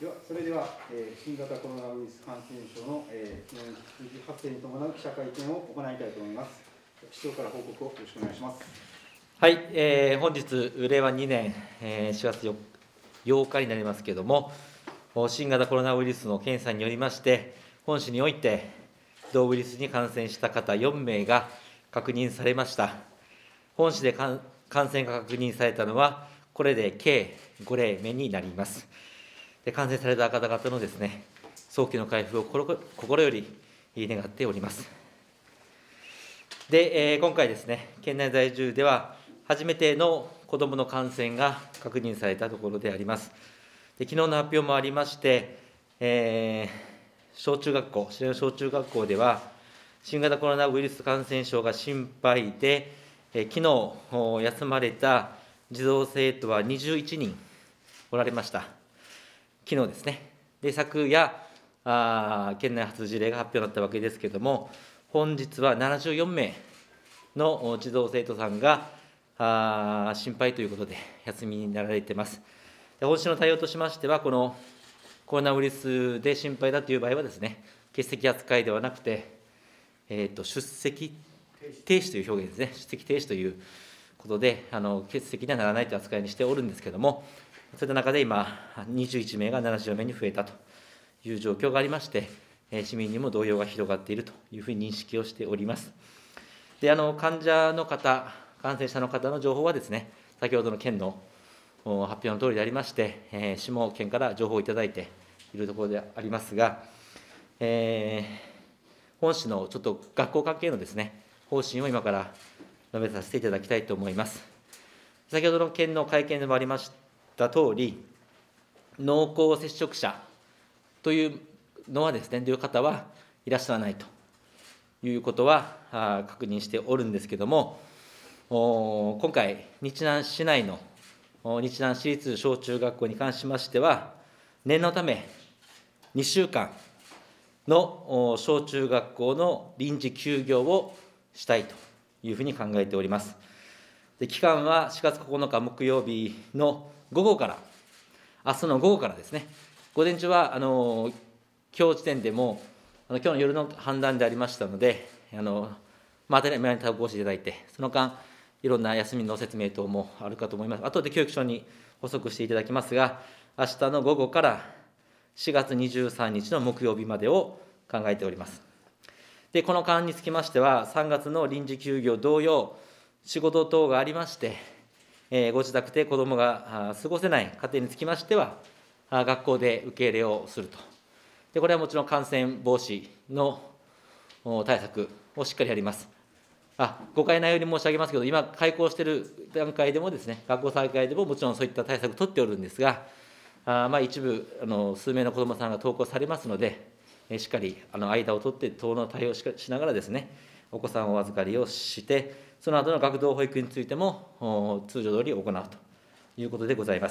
それでは、新型コロナウイルス感染症の、昨日に引き続き発生に伴う記者会見を行いたいと思います。市長から報告をよろしくお願いします。 はい、本日、令和2年、4月8日になりますけれども、新型コロナウイルスの検査によりまして、本市において、同ウイルスに感染した方4名が確認されました。本市で感染が確認されたのは、これで計5例目になります。感染された方々のですね、早期の回復を心より願っております。で、今回ですね、県内在住では、初めての子どもの感染が確認されたところであります。で、きのうの発表もありまして、小中学校、白井小中学校では、新型コロナウイルス感染症が心配で、きのう休まれた児童生徒は21人おられました。きのうですね。で、昨夜、県内初事例が発表になったわけですけれども、本日は74名の児童生徒さんが心配ということで、休みになられています。本市の対応としましては、このコロナウイルスで心配だという場合はですね、欠席扱いではなくて、出席停止という表現ですね、出席停止ということで、欠席にはならないという扱いにしておるんですけれども、そういった中で今、21名が70名に増えたという状況がありまして、市民にも動揺が広がっているというふうに認識をしております。で、患者の方、感染者の方の情報はですね、先ほどの県の発表のとおりでありまして、市も県から情報をいただいているところでありますが、本市のちょっと学校関係のですね、方針を今から述べさせていただきたいと思います。先ほどの県の会見でもありましたとおり、濃厚接触者というのはですね、という方はいらっしゃらないということは確認しておるんですけれども、今回、日南市内の日南市立小中学校に関しましては、念のため、2週間の小中学校の臨時休業をしたいというふうに考えております。で、期間は4月9日木曜日の午後から、明日の午後からですね、午前中はきょう時点でも、きょうの夜の判断でありましたので、当たり前に対応していただいて、その間、いろんな休みの説明等もあるかと思います。後で教育省に補足していただきますが、明日の午後から4月23日の木曜日までを考えております。で、この間につきましては、3月の臨時休業同様、仕事等がありまして、ご自宅で子どもが過ごせない家庭につきましては、学校で受け入れをすると。で、これはもちろん感染防止の対策をしっかりやります。誤解ないように申し上げますけど、今、開校している段階でもですね、学校再開でももちろんそういった対策を取っておるんですが、一部、数名の子どもさんが登校されますので、しっかり間を取って等の対応をしながらですね、お子さんをお預かりをして、その後の学童保育についても通常通り行うということでございます。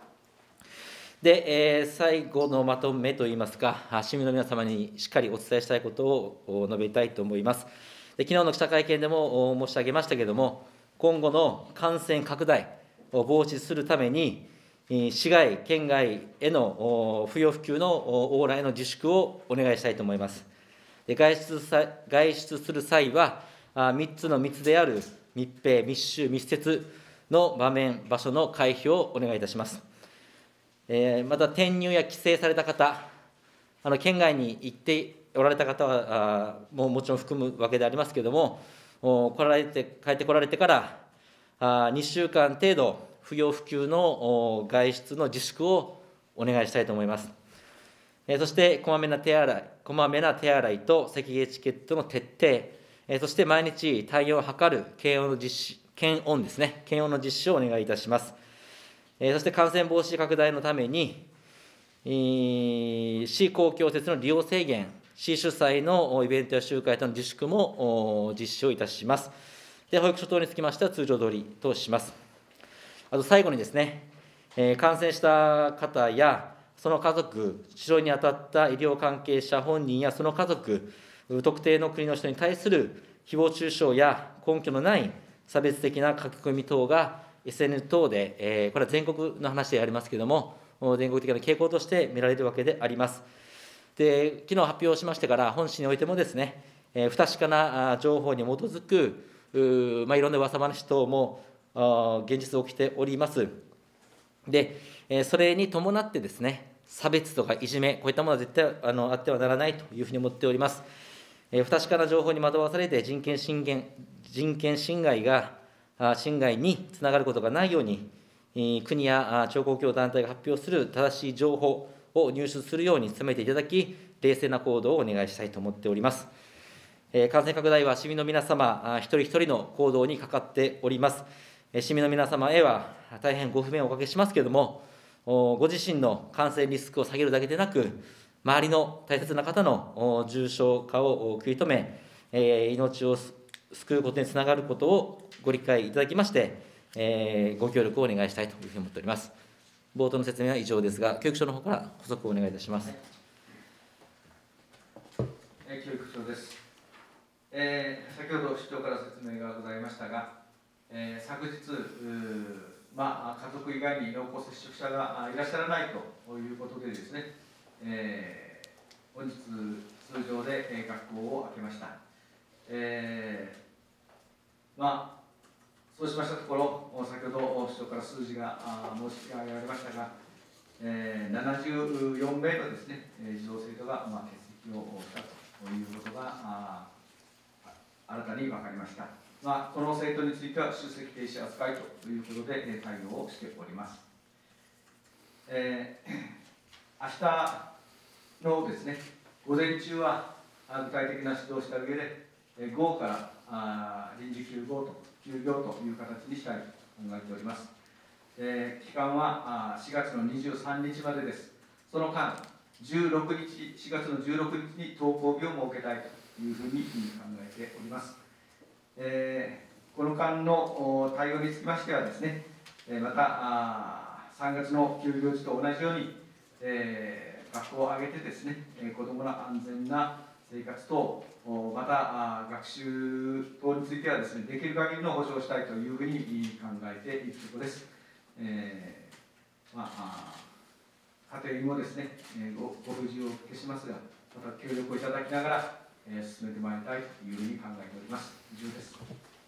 で、最後のまとめといいますか、市民の皆様にしっかりお伝えしたいことを述べたいと思います。で、きのうの記者会見でも申し上げましたけれども、今後の感染拡大を防止するために、市外、県外への不要不急の往来の自粛をお願いしたいと思います。で、外出する際は、3つの密である密閉、密集、密接の場面、場所の回避をお願いいたします。また、転入や帰省された方、県外に行っておられた方は、もちろん含むわけでありますけれども、帰ってこられてから2週間程度、不要不急の外出の自粛をお願いしたいと思います。そして、こまめな手洗いと咳エチケットの徹底、そして毎日体温を測る検温ですね、検温の実施をお願いいたします。そして感染防止拡大のために、市公共施設の利用制限、市主催のイベントや集会との自粛も実施をいたします。で、保育所等につきましては通常通りとします。あと最後にですね、感染した方やその家族、治療に当たった医療関係者本人やその家族、特定の国の人に対する誹謗中傷や根拠のない差別的な書き込み等が SN 等で、これは全国の話でありますけれども、 全国的な傾向として見られるわけであります。で、昨日発表しましてから、本市においてもですね、不確かな情報に基づく、いろんな噂話等も現実起きております。で、それに伴ってですね、差別とかいじめ、こういったものは絶対あってはならないというふうに思っております。不確かな情報に惑わされて人権侵害につながることがないように、国や超公共団体が発表する正しい情報を入手するように努めていただき、冷静な行動をお願いしたいと思っております。感染拡大は市民の皆様一人一人の行動にかかっております。市民の皆様へは大変ご不便をおかけしますけれども、ご自身の感染リスクを下げるだけでなく、周りの大切な方の重症化を食い止め、命を救うことにつながることをご理解いただきまして、ご協力をお願いしたいというふうに思っております。冒頭の説明は以上ですが、教育省の方から補足をお願いいたします。 教育長です。先ほど市長から説明がございましたが、昨日、家族以外に濃厚接触者がいらっしゃらないということでですね、本日、通常で学校を開けました。そうしましたところ、先ほど市長から数字が申し上げられましたが、74名のですね、児童生徒が欠席をしたということが新たに分かりました。この生徒については出席停止扱いということで対応をしております。明日のですね、午前中は具体的な指導をした上で、午後から臨時休業という形にしたいと考えております。期間は4月の23日までです。その間、4月の16日に登校日を設けたいというふうに考えております。この間の対応につきましてはですね、また3月の休業時と同じように、学校を挙げてですね、子どもの安全な生活と、また学習等についてはですね、できる限りの保障をしたいというふうに考えているところです。家庭にもですね、ご不自由をおかけしますが、また協力をいただきながら、進めてまいりたいというふうに考えております。以上です。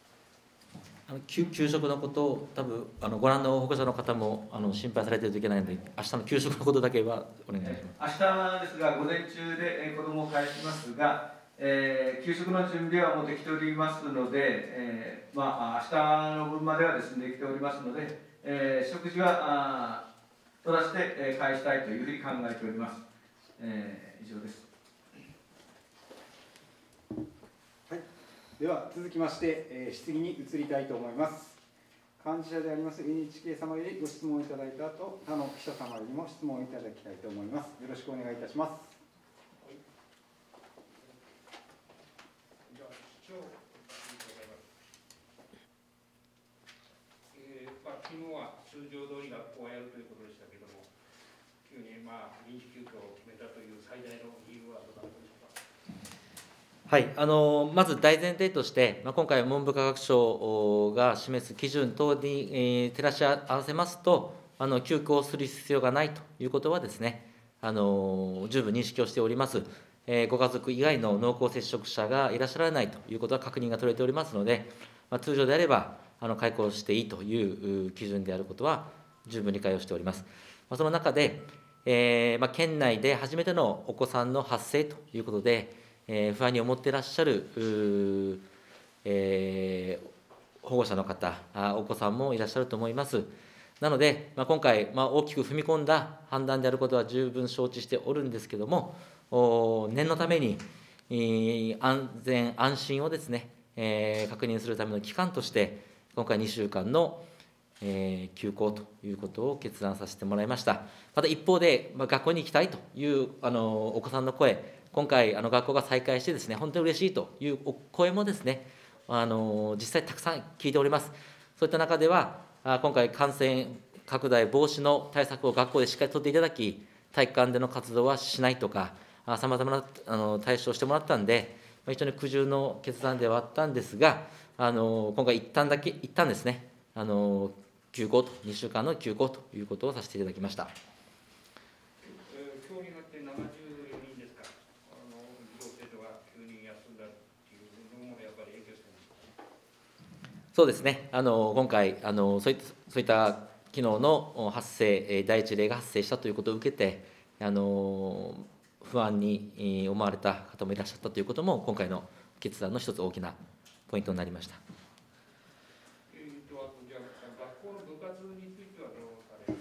給食のことを多分ご覧の保護者の方も心配されているといけないので、明日の給食のことだけはお願いします。 明日ですが、午前中で子どもを返しますが、給食の準備はもうできておりますので、明日の分まではですね、できておりますので、食事は取らせて返したいというふうに考えております。以上です。 では続きまして、質疑に移りたいと思います。幹事社であります NHK 様よりご質問いただいた後、他の記者様よりも質問いただきたいと思います。よろしくお願いいたします。 昨日は通常通り学校をやるということでしたけれども、急に臨時休校を決めたという最大の理由はどうなんでしょうか。 はい、まず大前提として、今回、文部科学省が示す基準等に、照らし合わせますと、休校する必要がないということはですね、十分認識をしております。ご家族以外の濃厚接触者がいらっしゃらないということは確認が取れておりますので、通常であれば、開校していいという基準であることは十分理解をしております。その中で、県内で初めてのお子さんの発生ということで、不安に思っていらっしゃる保護者の方、お子さんもいらっしゃると思います。なので、今回、大きく踏み込んだ判断であることは十分承知しておるんですけれども、念のために、安全安心をですね、確認するための期間として、今回2週間の休校ということを決断させてもらいました。また一方で、学校に行きたいというお子さんの声、今回、学校が再開してですね、本当に嬉しいというお声もですね、実際たくさん聞いております。そういった中では、今回、感染拡大防止の対策を学校でしっかり取っていただき、体育館での活動はしないとか、さまざまな対処をしてもらったんで、非常に苦渋の決断ではあったんですが、今回、一旦ですね、休校と、2週間の休校ということをさせていただきました。 74人ですか、行政とが9人休んだっていうのもやっぱり影響してるんですか。 そうですね、今回そういった機能の発生、第一例が発生したということを受けて、不安に思われた方もいらっしゃったということも、今回の決断の一つ大きなポイントになりました。 あとじゃあ、学校の部活についてはどうされる。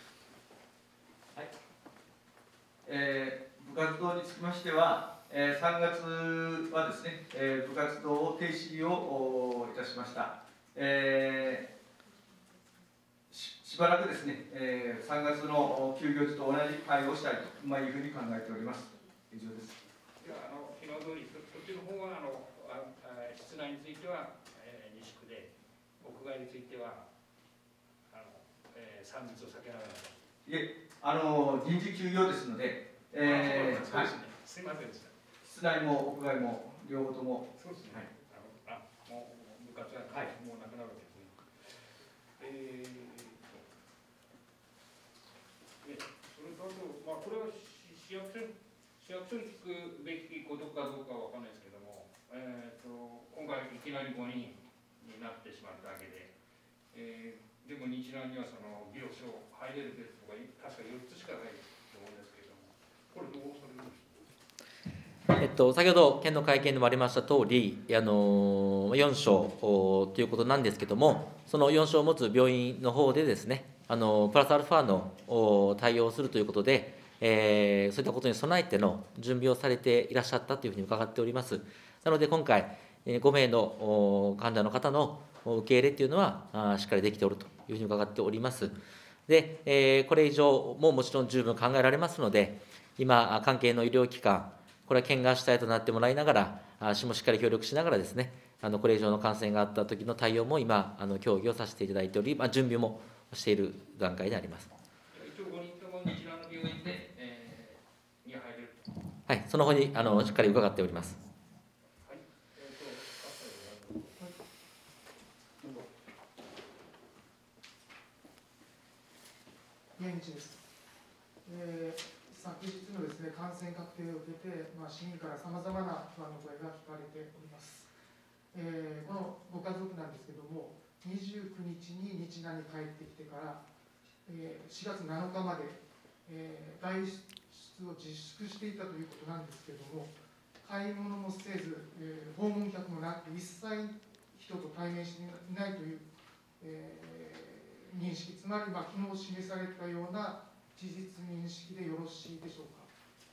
部活動につきましては、3月はですね、部活動を停止をいたしました。しばらくですね、3月の休業時と同じ対応をしたいというふうに考えております。以上です。 では昨日通り、そっちの方は室内については、自粛で、屋外については3密を避けながら。 いえ、臨時休業ですので、 そうですね。すみませんでした。 室内も屋外も両方とも。 そうですね。もう部活は、もうなくなるわけですね。それとあと、これは市役所に聞くべきことかどうかは分かんないですけども、今回いきなり5人になってしまったわけで、でも日南にはその病床入れるベッドが確か4つしかないと思うんですけれども、これどうされるんですか。 先ほど県の会見でもありました通り、4床ということなんですけれども、その4床を持つ病院の方でですね、プラスアルファの対応をするということで、そういったことに備えての準備をされていらっしゃったというふうに伺っております。なので今回、5名の患者の方の受け入れというのはしっかりできておるというふうに伺っております。で、これ以上ももちろん十分考えられますので、今、関係の医療機関、これは県が主体となってもらいながら、市もしっかり協力しながらですね、これ以上の感染があった時の対応も今、協議をさせていただいており、準備もしている段階であります。 一応5人とも日南の病院で、に入れると。 はい、その方にしっかり伺っております。 はい。 現地です。昨日のですね、感染確定を受けて、市民からさまざまな不安の声が聞かれております。このご家族なんですけれども、29日に日南に帰ってきてから、4月7日まで、外出を自粛していたということなんですけれども、買い物もせず、訪問客もなく、一切人と対面していないという、認識、つまり昨日示されたような事実認識でよろしいでしょうか。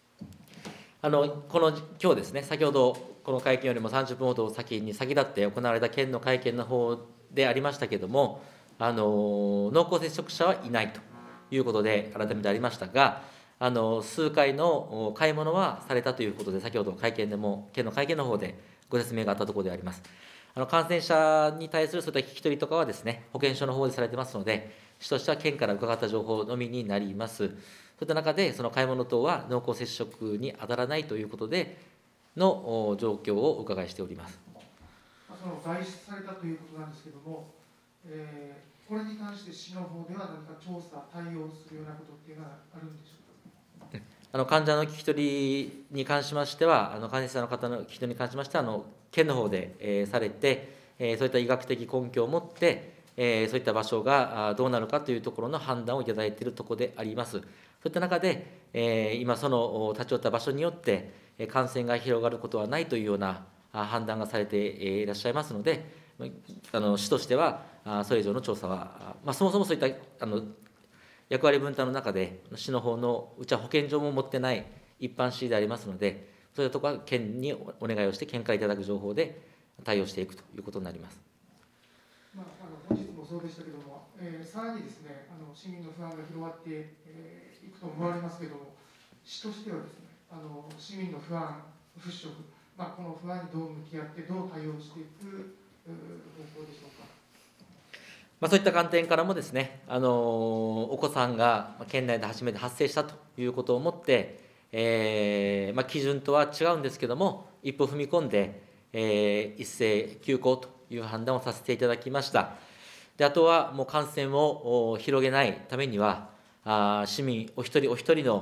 今日ですね、先ほどこの会見よりも30分ほど先立って行われた県の会見の方でありましたけれども、濃厚接触者はいないということで、改めてありましたが、数回の買い物はされたということで、先ほど会見でも、県の会見の方でご説明があったところであります。感染者に対するそういった聞き取りとかはですね、保健所の方でされてますので、市としては県から伺った情報のみになります。そういった中で、その買い物等は濃厚接触に当たらないということでの状況をお伺いしております。 その外出されたということなんですけれども、これに関して市の方では何か調査、対応するようなことっていうのはあるんでしょうか。 患者の聞き取りに関しましては、感染者の方の聞き取りに関しましては、県の方でされて、そういった医学的根拠を持って、そういった場所がどうなるかというところの判断をいただいているところであります。そういった中で、今、その立ち寄った場所によって、感染が広がることはないというような判断がされていらっしゃいますので、市としては、それ以上の調査は、そもそもそういった役割分担の中で、市の方のうちは保健所も持ってない一般市でありますので、そういうところは県にお願いをして、県からいただく情報で対応していくということになります。 本日もそうでしたけれども、さらにですね、市民の不安が広がっていくと思われますけれども、市としてはですね、市民の不安払拭、この不安にどう向き合って、どう対応していく方向でしょうか。 そういった観点からもですね、お子さんが県内で初めて発生したということをもって、基準とは違うんですけれども、一歩踏み込んで、一斉休校という判断をさせていただきました。で、あとはもう感染を広げないためには、市民お一人お一人の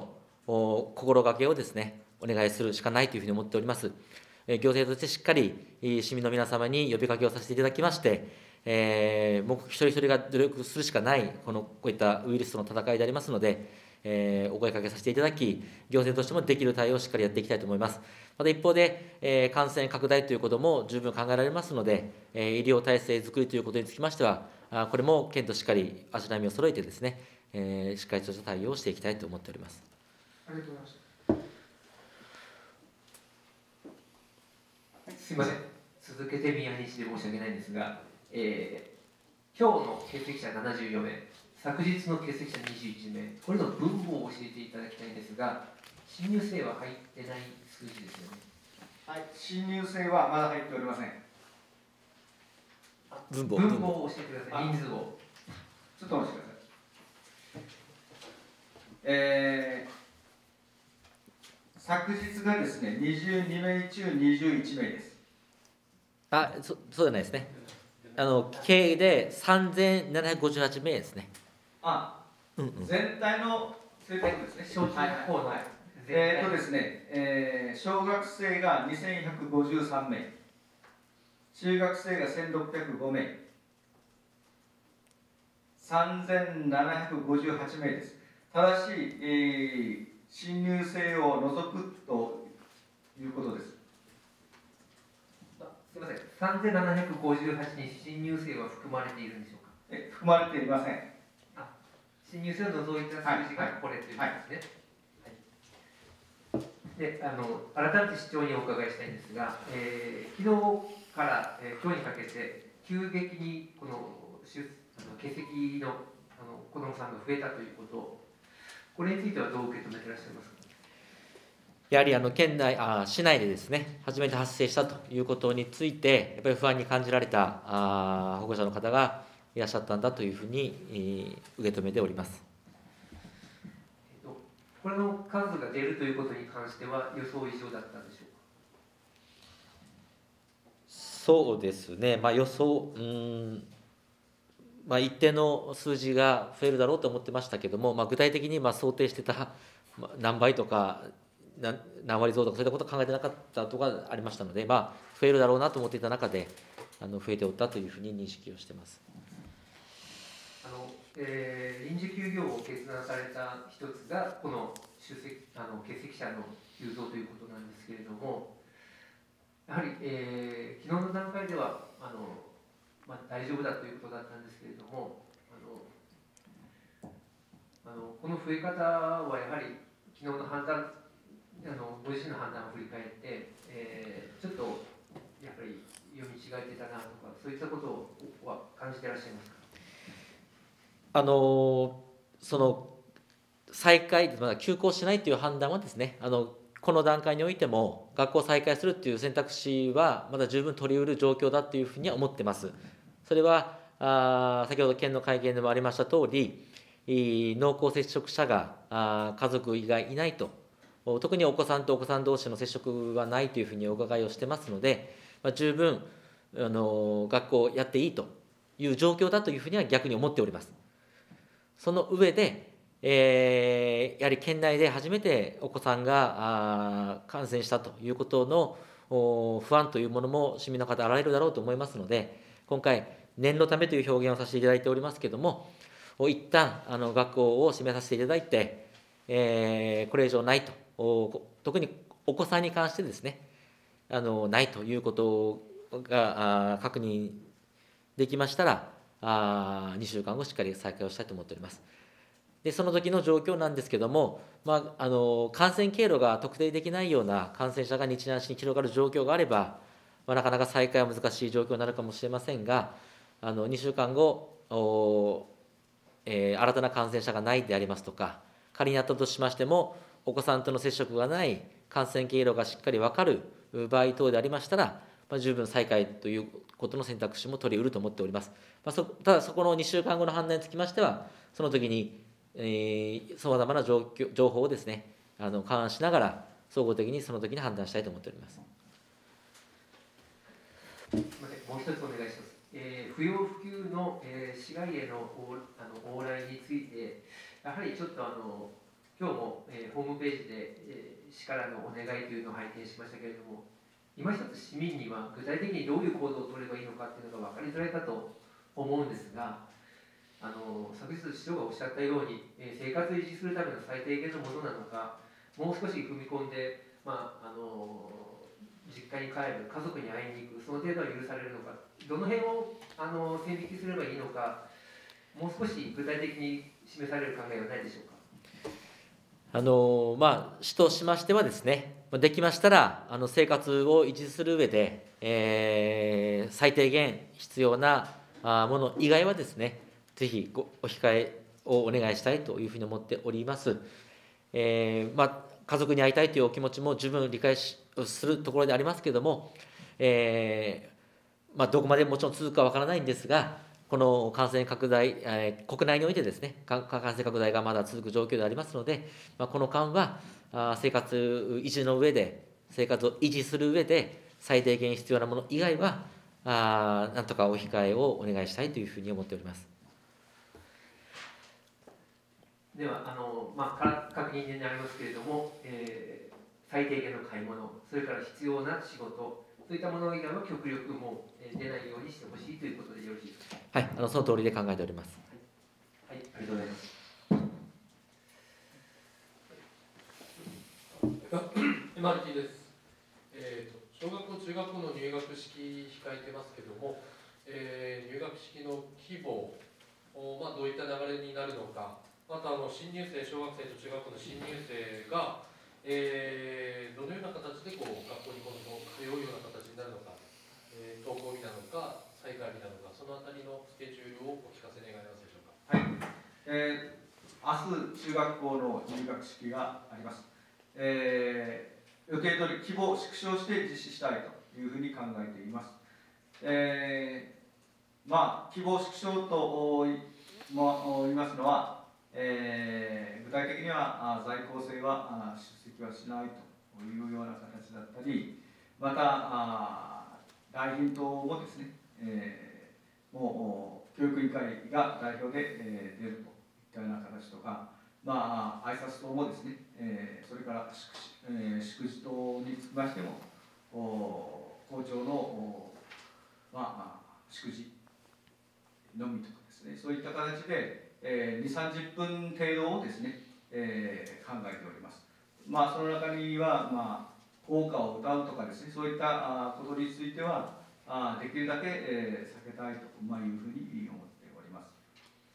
心がけをですね、お願いするしかないというふうに思っております。行政としてしっかり市民の皆様に呼びかけをさせていただきまして、もう一人一人が努力するしかない、こういったウイルスとの戦いでありますので、お声かけさせていただき、行政としてもできる対応をしっかりやっていきたいと思います。また一方で、感染拡大ということも十分考えられますので、医療体制づくりということにつきましては、これも県としっかり足並みを揃えてですね、しっかりとした対応をしていきたいと思っております。 ありがとうございました。 すみません、続けて宮西で申し訳ないんですが、今日の欠席者74名、昨日の欠席者21名、これの分母を教えていただきたいんですが、新入生は入ってない数字ですよね。 はい、新入生はまだ入っておりません。 分母を教えてください、人数を。 ちょっとお待ちください。昨日がですね、22名中21名です。 そうじゃないですね。計で3758名ですね。 全体の生徒ですね。 小中高の。 ですね、小学生が2153名、中学生が1605名、3758名です。ただし、新入生を除くということです。 すみません、3758に新入生は含まれているんでしょうか。 含まれていません。 新入生を除いた数字がこれということですね。で、改めて市長にお伺いしたいんですが、昨日から、今日にかけて急激にこの欠席の子どもさんが増えたということ、これについてはどう受け止めていらっしゃいますか。 やはり市内でですね、初めて発生したということについて、やっぱり不安に感じられた保護者の方がいらっしゃったんだというふうに受け止めております。 これの数が出るということに関しては予想以上だったんでしょうか。 そうですね、予想、一定の数字が増えるだろうと思ってましたけども、具体的に想定してた何倍とか何割増とかそういったことを考えてなかったとかありましたので、増えるだろうなと思っていた中で増えておったというふうに認識をしています。 臨時休業を決断された一つがこの欠席者の急増ということなんですけれども、やはり、昨日の段階では大丈夫だということだったんですけれども、この増え方はやはり昨日の判断、ご自身の判断を振り返って、ちょっとやっぱり読み違えてたなとか、そういったことは感じていらっしゃいますか。 その再開、休校しないという判断はですね、この段階においても学校を再開するという選択肢はまだ十分取り得る状況だというふうには思ってます。それは先ほど県の会見でもありました通り、濃厚接触者が家族以外いないと、特にお子さんとお子さん同士の接触はないというふうにお伺いをしてますので、十分学校をやっていいという状況だというふうには逆に思っております。その上で、やはり県内で初めてお子さんが感染したということの不安というものも市民の方、あられるだろうと思いますので、今回、念のためという表現をさせていただいておりますけれども、一旦学校を閉めさせていただいて、これ以上ないと、特にお子さんに関してですね、ないということが確認できましたら、2週間後しっかり再開をしたいと思っております。でその時の状況なんですけども、感染経路が特定できないような感染者が日南市に広がる状況があれば、なかなか再開は難しい状況になるかもしれませんが、2週間後、新たな感染者がないでありますとか、仮にあったとしましても、お子さんとの接触がない、感染経路がしっかり分かる場合等でありましたら、十分再開ということの選択肢も取り得ると思っております。ただ、そこの2週間後の判断につきましては、その時にさまざまな情報をですね、勘案しながら、総合的にその時に判断したいと思っております。 もう一つお願いします。不要不急の市外への往来について、やはりちょっと今日も、ホームページで、市からのお願いというのを拝見しましたけれども、今一つ市民には具体的にどういう行動を取ればいいのかというのが分かりづらいかと思うんですが、昨日市長がおっしゃったように、生活を維持するための最低限のものなのか、もう少し踏み込んで、実家に帰る、家族に会いに行く、その程度は許されるのか、どの辺を線引きすればいいのか、もう少し具体的に示される考えはないでしょうか。 市としましてはですね、できましたら生活を維持する上で、最低限必要なもの以外はですね、ぜひお控えをお願いしたいというふうに思っております。家族に会いたいというお気持ちも十分理解するところでありますけれども、どこまでもちろん続くかわからないんですが、この感染拡大、国内においてですね、感染拡大がまだ続く状況でありますので、この間は生活維持の上で、生活を維持する上で、最低限必要なもの以外は、なんとかお控えをお願いしたいというふうに思っております。 では確認になりますけれども、最低限の買い物、それから必要な仕事、そういったもの以外は極力もう出ないようにしてほしいということでよろしいですか。 はい、その通りで考えております。 はい、ありがとうございます。 マルティです。小学校、中学校の入学式控えてますけども、入学式の規模を、どういった流れになるのか、また新入生、小学生と中学校の新入生が、どのような形で学校に通うような形になるのか、登校日なのか、再開日なのか、そのあたりのスケジュールをお聞かせ願いますでしょうか。 はい、明日中学校の入学式があります。予定通り規模を縮小して実施したいというふうに考えています。規模縮小と言いますのは、具体的には在校生は出席はしないというような形だったり、また来賓等もですね、もう教育委員会が代表で出るといったような形とか、挨拶等もですね、それから祝辞等につきましても、校長の祝辞のみとかですね、そういった形で2、30分程度をですね、考えております。その中には、校歌を歌うとかですね、そういったことについては、できるだけ避けたいというふうに思っております。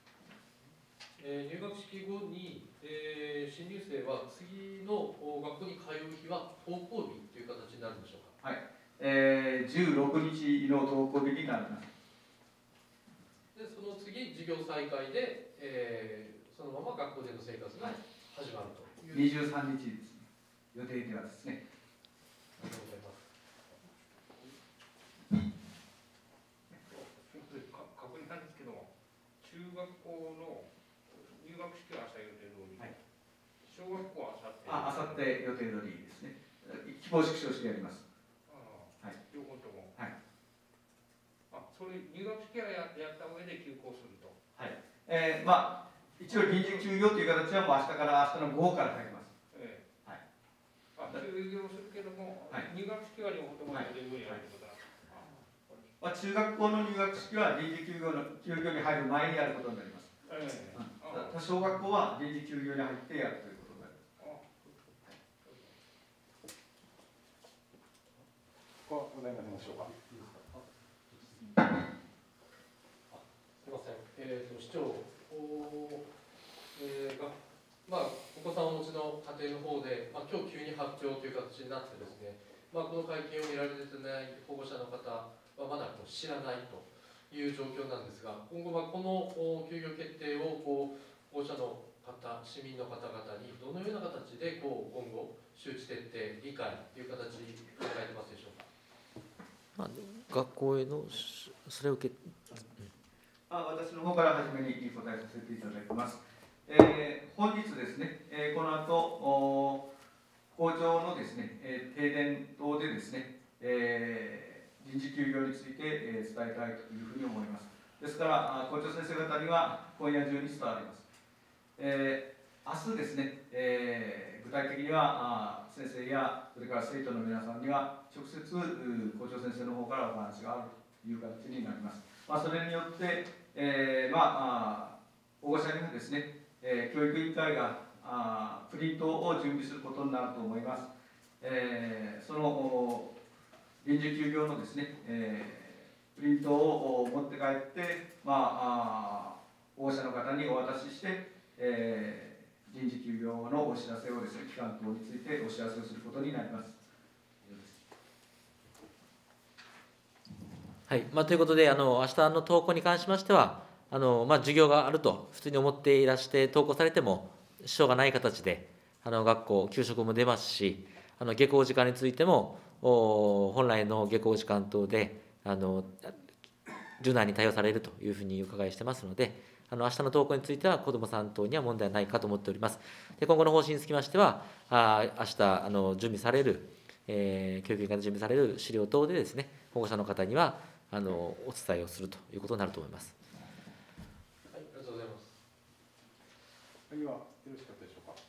入学式後に、新入生は次の学校に通う日は登校日という形になるんでしょうか。 はい、16日の登校日になります。 でその次、授業再開で、そのまま学校での生活が始まるという。 23日ですね、予定ではですね。 ありがとうございます。 確認なんですけど、中学校の入学式は明日予定通り、はい、小学校は明後日予定通りですね。規模縮小してやります。 はい、両方とも。 はい。 それ入学式はやった上で休校すると。 はい。一応臨時休業という形はもう明日の午後から入ります。 はい。休業するけども、はい、入学式は両方とも予定通りやるということなんですか。 中学校の入学式は臨時休業に入る前にやることになります。小学校は臨時休業に入ってやるということになります。 ございませんでしょうか。 すみません。市長が、お子さんをお持ちの家庭の方で、今日急に発表という形になってですね、この会見を見られてない保護者の方はまだ知らないという状況なんですが、今後はこの休業決定を保護者の方、市民の方々にどのような形で今後周知徹底、理解という形に考えてますでしょうか。 学校へのそれを受け私の方から初めに答えさせていただきます。本日ですね、この後校長のですね、停電等でですね、臨時休業について伝えたいというふうに思います。ですから校長先生方には今夜中に伝わります。 明日ですね、具体的には先生やそれから生徒の皆さんには直接校長先生の方からお話があるという形になります。それによって、保護者にもですね、教育委員会がプリントを準備することになると思います。その臨時休業のですね、プリントを持って帰って、保護者の方にお渡しして、臨時休業のお知らせをですね、期間等についてお知らせをすることになります。 はい、ということで、明日の登校に関しましては、授業があると普通に思っていらして登校されても支障がない形で学校給食も出ますし、下校時間についても本来の下校時間等で柔軟に対応されるというふうにお伺いしてますので、明日の登校については子どもさん等には問題ないかと思っております。で、今後の方針につきましては、明日準備される、教育委員会で準備される資料等でですね、保護者の方にはお伝えをするということになると思います。 はい、ありがとうございます。 次はよろしかったでしょうか。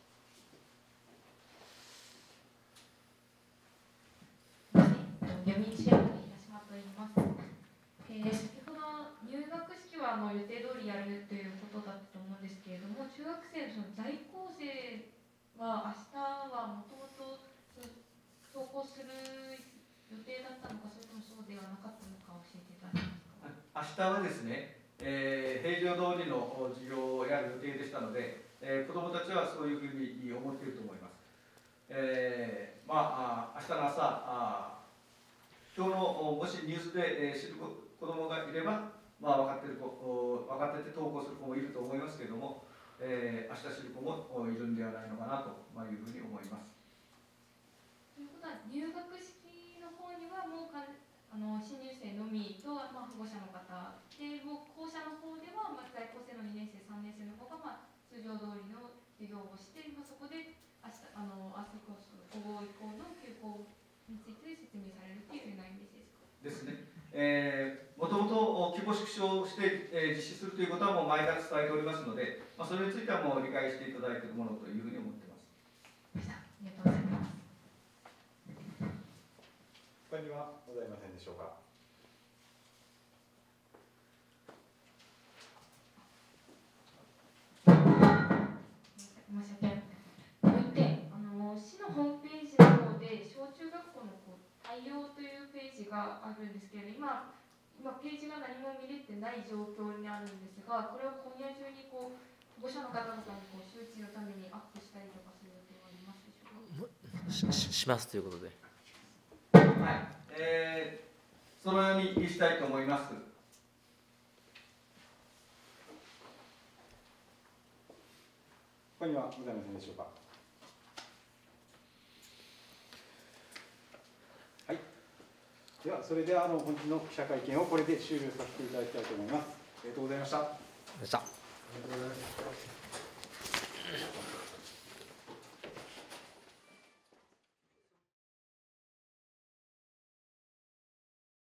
読売支援の平島と言います。先ほど入学式は予定通りやるということだったと思うんですけれども、中学生の在校生は明日はもともと登校する予定だったのか、それともそうではなかったのか教えていただけますか。 明日はですね、平常通りの授業をやる予定でしたので、子どもたちはそういうふうに思っていると思います。明日の朝、今日のもしニュースで知る子どもがいれば、分かってて登校する子もいると思いますけれども、明日知る子もいるんではないのかなというふうに思います。 ということは、入学式の方にはもう新入生のみと、保護者の方で、もう校舎の方では、在校生の2年生、3年生の方が、通常通りの授業をして、そこで明日午後以降の休校について説明されるというようなイメージですか。 ですね。もともと規模縮小して、実施するということはもう前から伝えておりますので、それについてはもう理解していただいているものというふうに思っています。 ありがとうございます。 他にはございませんでしょうか。 申し訳ない。市のホームページの方で小中学校の対応というページがあるんですけれど、今ページが何も見れてない状況にあるんですが、これを今夜中に保護者の方々に周知のためにアップしたりとかする予定はありますでしょうか。 しますということで。 はい、そのようにしたいと思います。 他にはございませんでしょうか。はい。ではそれでは本日の記者会見をこれで終了させていただきたいと思います。ありがとうございました。 でした。 ありがとうございました。